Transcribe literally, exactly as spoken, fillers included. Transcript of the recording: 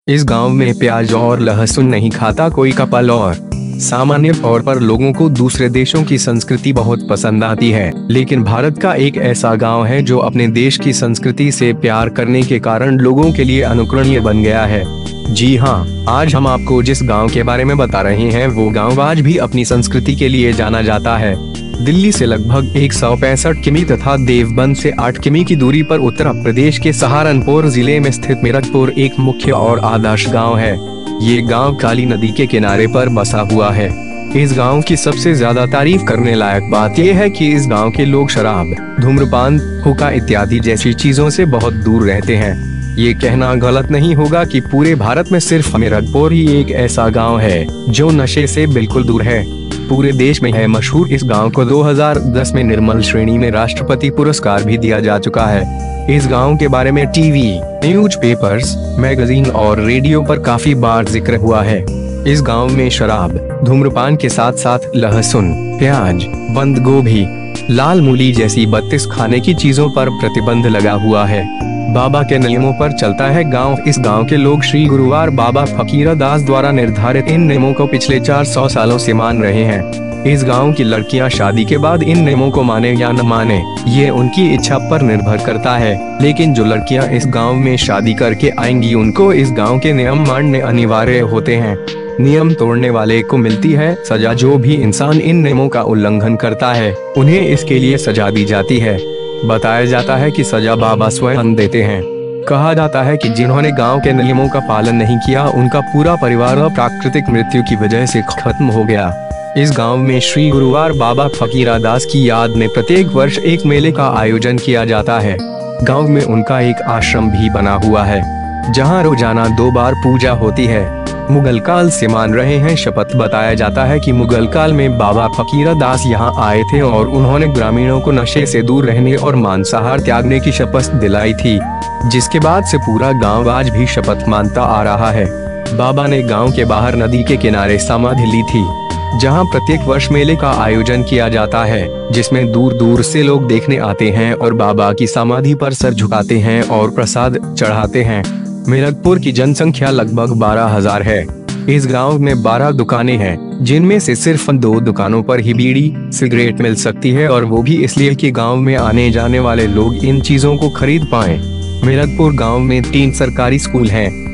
इस गांव में प्याज और लहसुन नहीं खाता कोई कपल और सामान्य तौर पर लोगों को दूसरे देशों की संस्कृति बहुत पसंद आती है, लेकिन भारत का एक ऐसा गांव है जो अपने देश की संस्कृति से प्यार करने के कारण लोगों के लिए अनुकरणीय बन गया है। जी हाँ, आज हम आपको जिस गांव के बारे में बता रहे हैं वो गांव आज भी अपनी संस्कृति के लिए जाना जाता है। दिल्ली से लगभग एक सौ पैंसठ किमी तथा देवबंद से आठ किमी की दूरी पर उत्तर प्रदेश के सहारनपुर जिले में स्थित मीरकपुर एक मुख्य और आदर्श गांव है। ये गांव काली नदी के किनारे पर बसा हुआ है। इस गांव की सबसे ज्यादा तारीफ करने लायक बात यह है कि इस गांव के लोग शराब, धूम्रपान, हुक्का इत्यादि जैसी चीजों से बहुत दूर रहते हैं। ये कहना गलत नहीं होगा कि पूरे भारत में सिर्फ मीरकपुर ही एक ऐसा गांव है जो नशे से बिल्कुल दूर है। पूरे देश में है मशहूर इस गांव को दो हज़ार दस में निर्मल श्रेणी में राष्ट्रपति पुरस्कार भी दिया जा चुका है। इस गांव के बारे में टीवी, न्यूज़पेपर्स, मैगजीन और रेडियो पर काफी बार जिक्र हुआ है। इस गांव में शराब, धूम्रपान के साथ साथ लहसुन, प्याज, बंद गोभी, लाल मूली जैसी बत्तीस खाने की चीजों पर प्रतिबंध लगा हुआ है। बाबा के नियमों पर चलता है गांव। इस गांव के लोग श्री गुरुवार बाबा फकीरा दास द्वारा निर्धारित इन नियमों को पिछले चार सौ सालों से मान रहे हैं। इस गांव की लड़कियां शादी के बाद इन नियमों को माने या न माने, ये उनकी इच्छा पर निर्भर करता है, लेकिन जो लड़कियां इस गांव में शादी करके आएंगी उनको इस गांव के नियम मानने अनिवार्य होते हैं। नियम तोड़ने वाले को मिलती है सजा। जो भी इंसान इन नियमों का उल्लंघन करता है उन्हें इसके लिए सजा दी जाती है। बताया जाता है कि सजा बाबा स्वयं देते हैं। कहा जाता है कि जिन्होंने गांव के नियमों का पालन नहीं किया उनका पूरा परिवार प्राकृतिक मृत्यु की वजह से खत्म हो गया। इस गांव में श्री गुरुवार बाबा फकीरा दास की याद में प्रत्येक वर्ष एक मेले का आयोजन किया जाता है। गांव में उनका एक आश्रम भी बना हुआ है जहां रोजाना दो बार पूजा होती है। मुगल काल से मान रहे हैं शपथ। बताया जाता है कि मुगल काल में बाबा फकीरा दास यहाँ आए थे और उन्होंने ग्रामीणों को नशे से दूर रहने और मांसाहार त्यागने की शपथ दिलाई थी, जिसके बाद से पूरा गांव आज भी शपथ मानता आ रहा है। बाबा ने गांव के बाहर नदी के किनारे समाधि ली थी, जहां प्रत्येक वर्ष मेले का आयोजन किया जाता है, जिसमें दूर दूर से लोग देखने आते हैं और बाबा की समाधि पर सर झुकाते हैं और प्रसाद चढ़ाते हैं। मीरकपुर की जनसंख्या लगभग बारह हज़ार है। इस गांव में बारह दुकानें हैं, जिनमें से सिर्फ दो दुकानों पर ही बीड़ी, सिगरेट मिल सकती है और वो भी इसलिए कि गांव में आने जाने वाले लोग इन चीजों को खरीद पाएं। मीरकपुर गांव में तीन सरकारी स्कूल हैं,